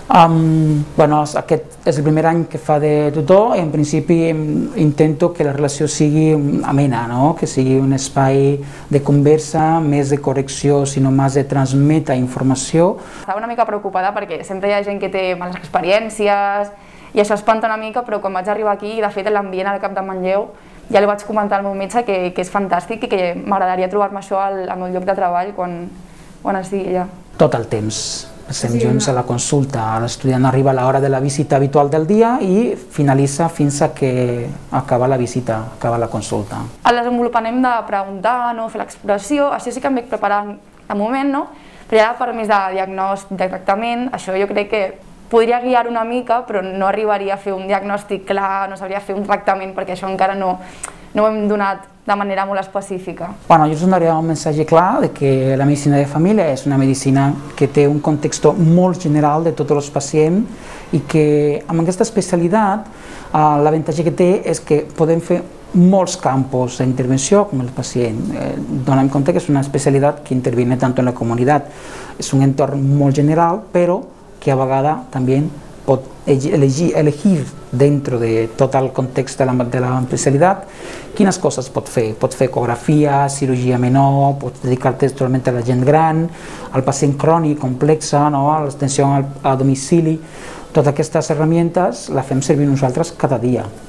Aquest és el primer any que fa de tutor i en principi intento que la relació sigui amena, que sigui un espai de conversa, més de correcció, sinó més de transmetre informació. Estava una mica preocupada perquè sempre hi ha gent que té males experiències i això espanta una mica, però quan vaig arribar aquí, de fet l'ambient al Cap de Manlleu, ja li vaig comentar al meu metge que és fantàstic i que m'agradaria trobar-me això al meu lloc de treball quan estigui allà. Tot el temps. Estem junts a la consulta, l'estudiant arriba a l'hora de la visita habitual del dia i finalitza fins a que acaba la visita, acaba la consulta. El desenvolupament de preguntar, fer l'exploració, això sí que em vaig preparant de moment, però ja per més de diagnòstic, de tractament, això jo crec que podria guiar una mica, però no arribaria a fer un diagnòstic clar, no sabria fer un tractament, perquè això encara no ho hem donat de manera molt específica. Jo us donaria un missatge clar de que la medicina de família és una medicina que té un context molt general de tots els pacients i que amb aquesta especialitat l'avantatge que té és que podem fer molts campos d'intervenció com el pacient. Donem compte que és una especialitat que interviene tant en la comunitat. És un entorn molt general, però que a vegades també pot elegir dentro de tot el context de la especialitat quines coses pot fer. Pot fer ecografia, cirurgia menor, pot dedicar-te totalment a la gent gran, al pacient crònic, complexa, a l'atenció a domicili. Totes aquestes herramientes les fem servir nosaltres cada dia.